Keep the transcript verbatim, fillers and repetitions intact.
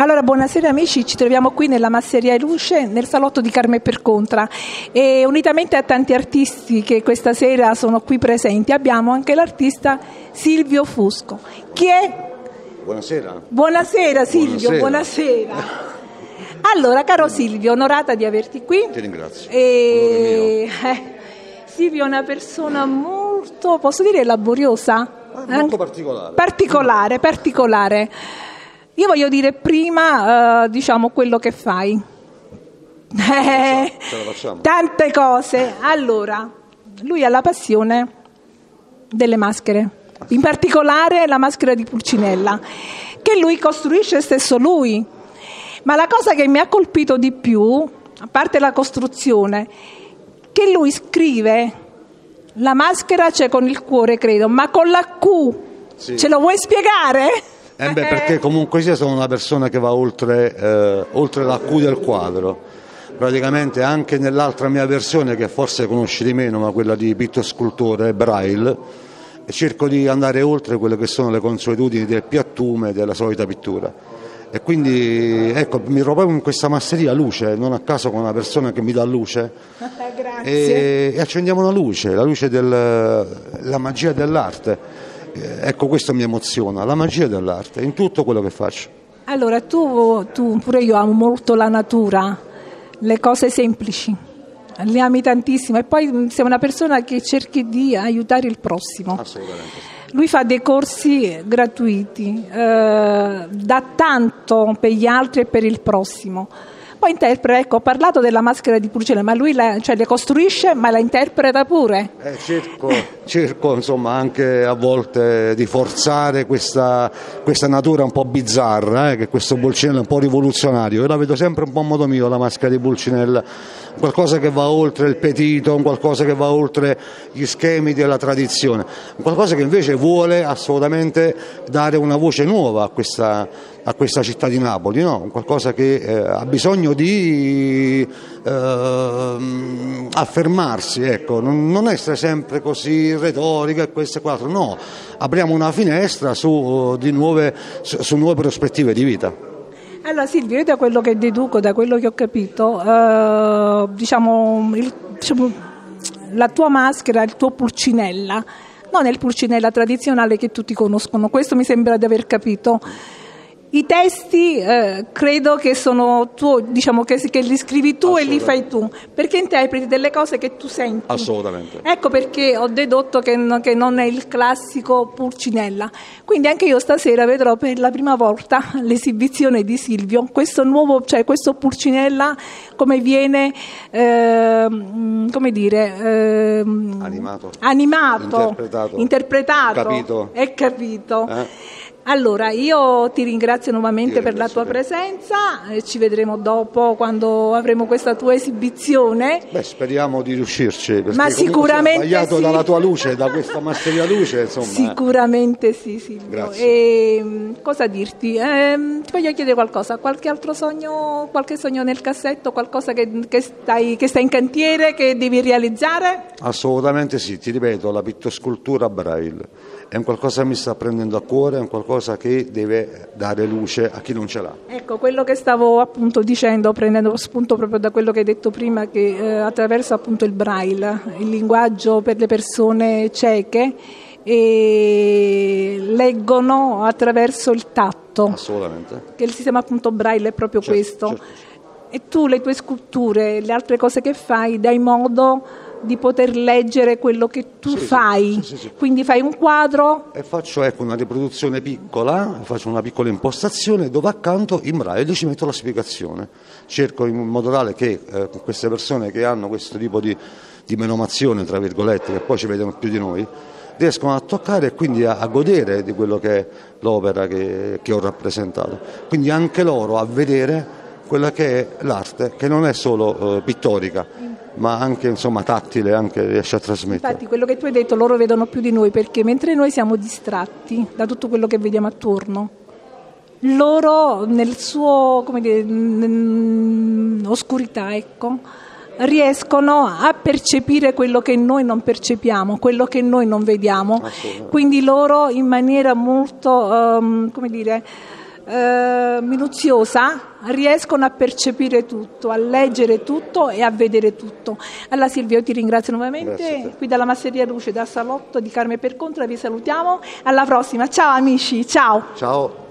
Allora, buonasera amici, ci troviamo qui nella Masseria Luce, nel salotto di Carme per Contra, e unitamente a tanti artisti che questa sera sono qui presenti abbiamo anche l'artista Silvio Fusco. Chi è? Buonasera. Buonasera Silvio, buonasera. buonasera. Allora, caro Silvio, onorata di averti qui. Ti ringrazio. E... Eh, Silvio è una persona molto, posso dire, laboriosa? Eh, molto particolare. Particolare, particolare. Io voglio dire prima, uh, diciamo, quello che fai. Eh, ce la facciamo. Tante cose. Allora, lui ha la passione delle maschere, in particolare la maschera di Pulcinella, che lui costruisce stesso lui. Ma la cosa che mi ha colpito di più, a parte la costruzione, che lui scrive la maschera c'è con il cuore, credo, ma con la Q. Sì. Ce lo vuoi spiegare? Eh beh, perché comunque sia sono una persona che va oltre, eh, oltre la Q del quadro. Praticamente anche nell'altra mia versione, che forse conosci di meno, ma quella di pitto scultore, Braille, cerco di andare oltre quelle che sono le consuetudini del piattume, della solita pittura. E quindi ecco, mi trovo proprio in questa masseria luce, non a caso con una persona che mi dà luce. Grazie. E, e accendiamo una luce, la luce della magia dell'arte. Ecco, questo mi emoziona, la magia dell'arte, in tutto quello che faccio. Allora, tu, tu pure io amo molto la natura, le cose semplici, le ami tantissimo, e poi sei una persona che cerchi di aiutare il prossimo. Assolutamente. Lui fa dei corsi gratuiti, eh, dà tanto per gli altri e per il prossimo. Poi interpreta, ecco, ho parlato della maschera di Pulcinella, ma lui la, cioè, le costruisce, ma la interpreta pure. Eh, cerco, cerco insomma anche a volte di forzare questa, questa natura un po' bizzarra, eh, che questo Pulcinella è un po' rivoluzionario. Io la vedo sempre un po' a modo mio, la maschera di Pulcinella, qualcosa che va oltre il petito, qualcosa che va oltre gli schemi della tradizione, qualcosa che invece vuole assolutamente dare una voce nuova a questa, a questa città di Napoli, no? Qualcosa che eh, ha bisogno di eh, affermarsi, ecco, non, non essere sempre così retorica e questo e quattro, no, apriamo una finestra su, di nuove, su, su nuove prospettive di vita. Allora Silvio, io da quello che deduco, da quello che ho capito, eh, diciamo, il, diciamo la tua maschera, il tuo Pulcinella, non è il Pulcinella tradizionale che tutti conoscono, questo mi sembra di aver capito. I testi eh, credo che sono tuoi, diciamo che, che li scrivi tu e li fai tu, perché interpreti delle cose che tu senti. Assolutamente. Ecco perché ho dedotto che, no, che non è il classico Pulcinella. Quindi anche io stasera vedrò per la prima volta l'esibizione di Silvio, questo nuovo, cioè questo Pulcinella come viene, eh, come dire, eh, animato, animato, interpretato, interpretato capito, e capito. Eh? Allora, io ti ringrazio nuovamente ti per la tua te. presenza, e ci vedremo dopo quando avremo questa tua esibizione. Beh, speriamo di riuscirci, perché ma sicuramente sbagliato sì. dalla tua luce, da questa masseria luce, insomma. Sicuramente sì, Silvio. Grazie. E, cosa dirti? Eh, ti voglio chiedere qualcosa, qualche altro sogno, qualche sogno nel cassetto, qualcosa che, che, stai, che sta in cantiere, che devi realizzare? Assolutamente sì, ti ripeto, la pittoscultura Braille è un qualcosa che mi sta prendendo a cuore, è un qualcosa che deve dare luce a chi non ce l'ha. Ecco, quello che stavo appunto dicendo, prendendo spunto proprio da quello che hai detto prima, che eh, attraverso appunto il Braille, il linguaggio per le persone cieche, e leggono attraverso il tatto. Assolutamente. Che il sistema appunto Braille è proprio certo, questo. Certo. E tu le tue sculture, le altre cose che fai, dai modo di poter leggere quello che tu sì, fai, sì, sì, sì. Quindi fai un quadro e faccio ecco, una riproduzione piccola, faccio una piccola impostazione dove accanto in Braille ci metto la spiegazione, cerco in modo tale che eh, queste persone che hanno questo tipo di, di menomazione tra virgolette, che poi ci vedono più di noi, riescono a toccare e quindi a, a godere di quello che è l'opera che, che ho rappresentato, quindi anche loro a vedere quella che è l'arte, che non è solo eh, pittorica, ma anche insomma tattile, anche riesce a trasmettere. Infatti quello che tu hai detto loro vedono più di noi, perché mentre noi siamo distratti da tutto quello che vediamo attorno, loro nel suo, come dire, n- oscurità, ecco, riescono a percepire quello che noi non percepiamo, quello che noi non vediamo. Quindi loro in maniera molto, um, come dire, eh, minuziosa riescono a percepire tutto, a leggere tutto e a vedere tutto. Allora Silvia, io ti ringrazio nuovamente, qui dalla Masseria Luce, dal salotto di Carme Per Contra vi salutiamo, alla prossima, ciao amici, ciao. Ciao.